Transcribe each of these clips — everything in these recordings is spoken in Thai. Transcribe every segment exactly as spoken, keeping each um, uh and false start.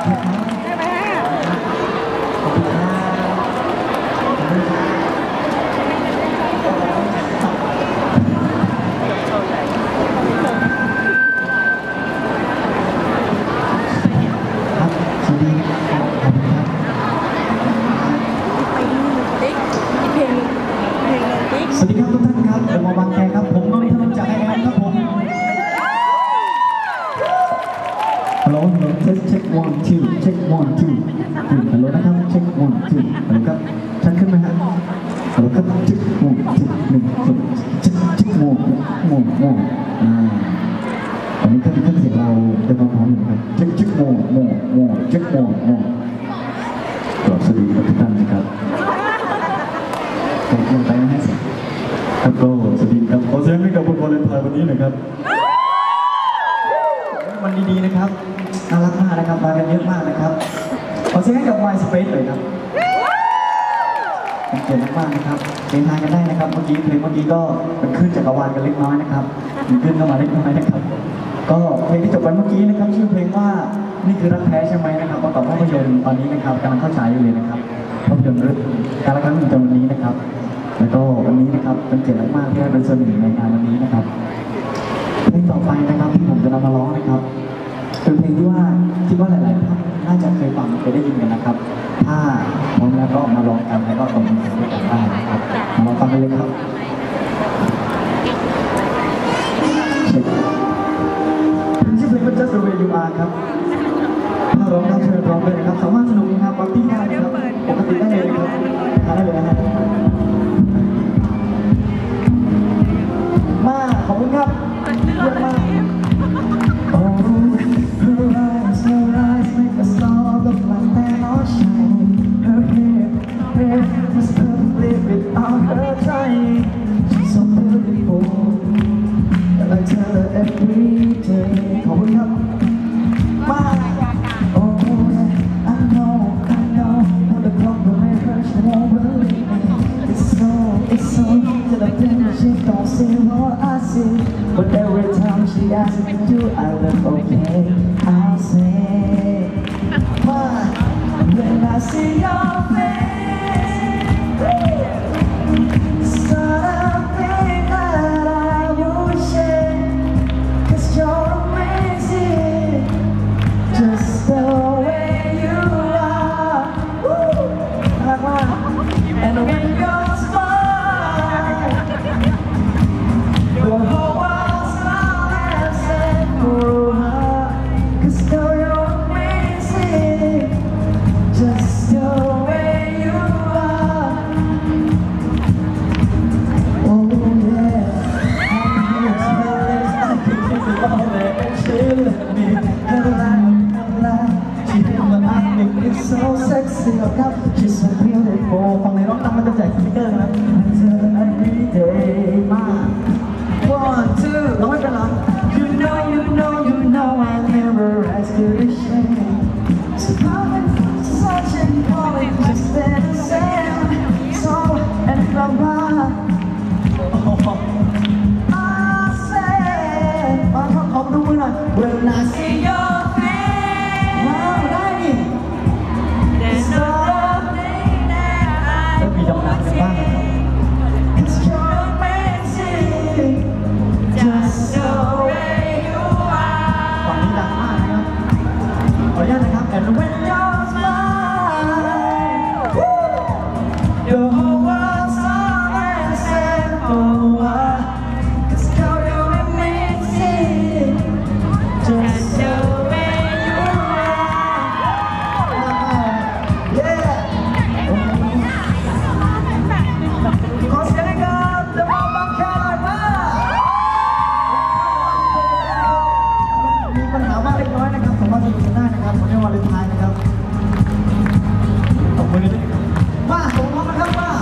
ได้ไหมฮะสวัสดีครับทุกท่านครับเดอะมอลล์บางแคครับผมนนทนนท์จากไอแอมครับผมฮัลโหลฮัลโหลเช็คเช็ค one two เช็ค one two ฮัลโหลนะครับเช็ค one two ฮัลโหลครับชัดขึ้นไหมฮะฮัลโหลครับเช็ค one two หนึ่งสองเช็คเช็ค one one one อ่าตอนนี้เครื่องเครื่องเสียงเราเต็มพร้อมอยู่ครับเช็คเช็ค one one one เช็ค one one สวัสดีครับทุกท่านนะครับผมยังไปไม่ให้สิครับก็สวัสดีครับขอเสียงให้กับคนวาเลนไทน์วันนี้หน่อยครับวันดีๆนะครับน่ารักมากนะครับมากันเยอะมากนะครับขอเสียงให้กับ My Space เลยครับเป็นเกียรติมากๆนะครับเพลงทายกันได้นะครับเมื่อกี้เพลงเมื่อกี้ก็เป็นขึ้นจักรวาลกันเล็กน้อยนะครับมีขึ้นเข้ามาเล็กน้อยนะครับก็เพลงที่จบไปเมื่อกี้นะครับชื่อเพลงว่านี่คือรักแท้ใช่ไหมนะครับประกอบภาพยนตร์ตอนนี้นะครับกำลังเข้าฉายอยู่เลยนะครับภาพยนตร์เรื่องการละครั้งหนึ่งตอนนี้นะครับแล้วก็วันนี้นะครับเป็นเกียรติมากๆที่ได้เป็นส่วนหนึ่งในงานวันนี้นะครับเพลงต่อไปนะครับที่ผมจะนำมาร้องนะครับเป็นเพลงที่ว่าคิดว่าหลายๆท่านน่าจะเคยฟังเคยได้ยินกันนะครับถ้าพร้อมแล้วก็มาร้องกันแล้วก็ตบมือด้วยกันได้นะครับมาฟังกันเลยครับชื่อเพลงว่า Just the way you are ครับถ้าร้องได้เชิญร้องเลยนะครับสามารถสนุกนะครับปาร์ตี้ได้นะครับปกติได้เลยนะครับทานได้เลยนะฮะมาขอบคุณครับเยี่ยมมาก Oh her eyes her eyes make a star look like they're all shining her hair hair was perfectly without her trying she's so beautiful and I tell her every day ขอบคุณครับมา Oh I know I know how the clock will make her she won't believe me it's so it's so till I think she don't see what I see but every time she asks me to I look okay I'll say but when I see your face it's not a thing that I will share cause you're amazing just the way you are Woo! And when you're smile your whole world smiles and for her cause now you're amazing just the way you are Oh yeah I'm here to this I can kiss it all that and she let me Hello, hello She hit my eye it's so sexy ครับ She's so beautiful ฟังในร้องตามมันจะแจกสติ๊กเกอร์นะ Every day มา One, two ร้องไม่เป็นหรอ You know, you know, you know I never ask you to share So come and such a calling just the same So, and from her I say มาขอขอบดูมือหน่อย When I see your face ว้าวได้ดิ There's no thing that I won't say Cause you're amazing Just the way you are ฝั่งนี้ดังมากนะครับขออนุญาตนะครับ And when you're smile Your whole world's on and set for Cause you're amazing Just the way you are Yeah ขอเสียงให้กับเดอะมอลล์บางแคหน่อยมามีปัญหามากเล็กน้อยนะครับสามารถสนุกกันได้นะครับวันนี้วาเลนไทน์นะครับขอบคุณด้วยมาส่งน้องนะครับมา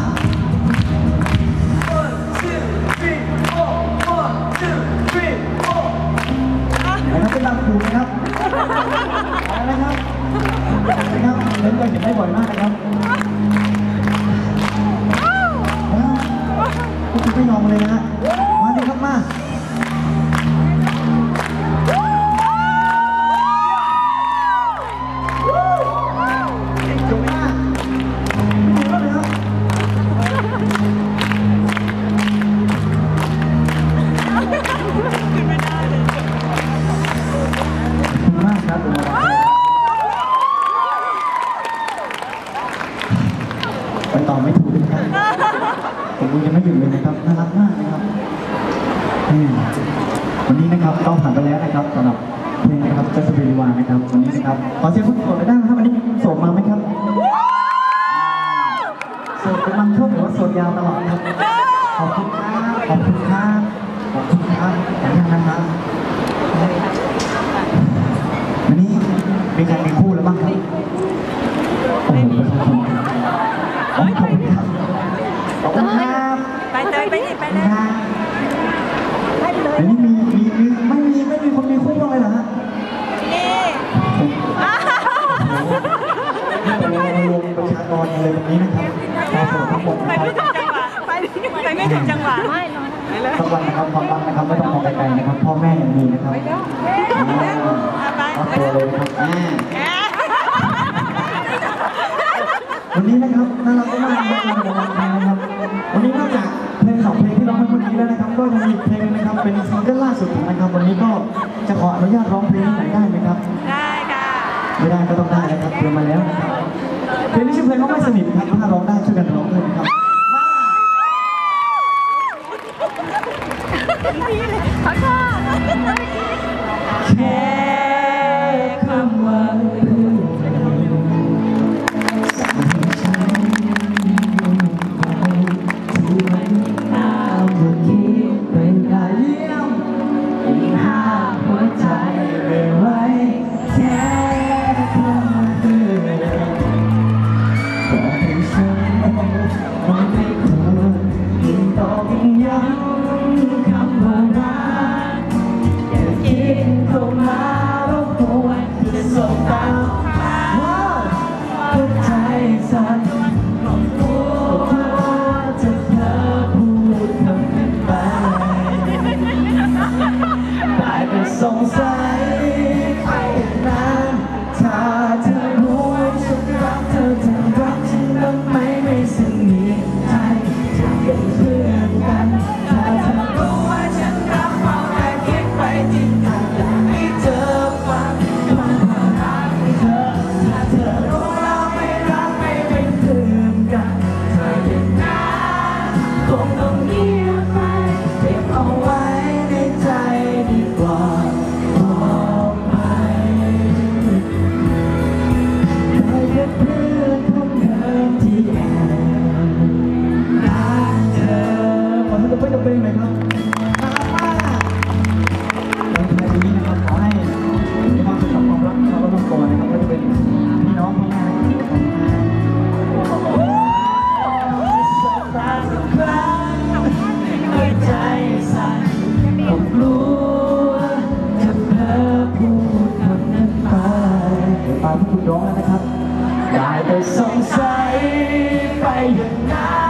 one two three four one two three four นะครับเป็นตามครูนะครับอะไรนะครับนะครับเล่นก็เห็นได้บ่อยมากนะครับพวกคุณไม่ยอมเลยนะมาดิครับมานะครับวันนี้นะครับขอเสียงคุณโสดได้นะครับวันนี้โสดมาไหมครับโสดเป็นบางช่วงหรือว่าโสดยาวตลอดครับขอบคุณครับขอบคุณครับขอบคุณครับขอบคุณนะครับวันนี้มีใครมีคู่แล้วบ้างครับโอ้โหขอบคุณครับขอบคุณครับขอบคุณครับไปเลยไปเลยไปเลยเดี๋ยวนี้มีมีมีไม่มีไม่มีคนมีคู่บ้างเลยเหรอฮะนี่เรารวมประชากรเลยแบบนี้นะครับชาวโสดทั้งหมดนะไปครัไม่ถึงจังหวะไปไปไม่ถึงจังหวะไม่เลยสักวันนะครับความรักนะครับไม่ต้องมองไกลๆนะครับพ่อแม่ยังมีนะครับเอาตัวเลยครับวันนี้นะครับน่ารักมากนะครับวันนี้นอกจากเพลงสองเพลงที่ร้องเมื่อกี้แล้วนะครับก็ยังมีเพลงนะครับเป็นซิงเกิลล่าสุดนะครับวันนี้ก็จะขออนุญาตร้องเพลงไหนได้ไหมครับได้ค่ะไม่ได้ก็ต้องได้นะครับเตรียมมาแล้วนะครับเพลงนี้ชื่อเพลงว่าไม่สนิทครับถ้าร้องได้ช่วยกันร้องด้วยนะครับเขาชอบแค่คำว่าเพื่อนสั่งให้ฉันที่ไม่น่าจะคิดไปได้เยี่ยมยิ่งห้ามหัวใจไม่ไหวแค่คำว่าเพื่อนบอกให้ฉันมันไม่ควรยิ่งตอกยิ่งย้ำคำว่ารักอย่าคิดเข้ามารบกวนจะส่งตามว่าหัวใจสั่นกลัวจะเธอพูดคำนั้นไปได้แต่สงสัยไปนานถ้าเธอรู้ว่าฉันรักเธอเธอรักฉันทำไมไม่สนิทใจจะเป็นเพื่อนกันถ้าเธอรู้ว่าฉันรักเมาแต่คิดไปจริงถ้าอยากให้เธอฟังมันว่ารักเธอถ้าเธอรู้เราไม่รักไม่เป็นเพื่อนกันเธออย่างนั้นคงต้องเงียบไปเก็บเอาไว้ในใจดีกว่าบอกไปได้แค่เพื่อนคนเดิมที่แอบรักเธอขอให้ตัวเป็นตัวเป็นหน่อยครับในเพลงนี้นะครับขอให้มีความสุขกับความรักของเราทั้งตัวนะครับก็จะเป็นพี่น้องพ่อแม่ของสบตาสักครั้งหัวใจสั่นผมกลัวจะเพ้อพูดคำนั้นไปเดี๋ยวตามที่คุณร้องแล้วนะครับได้แต่สงสัยไปอย่างนั้น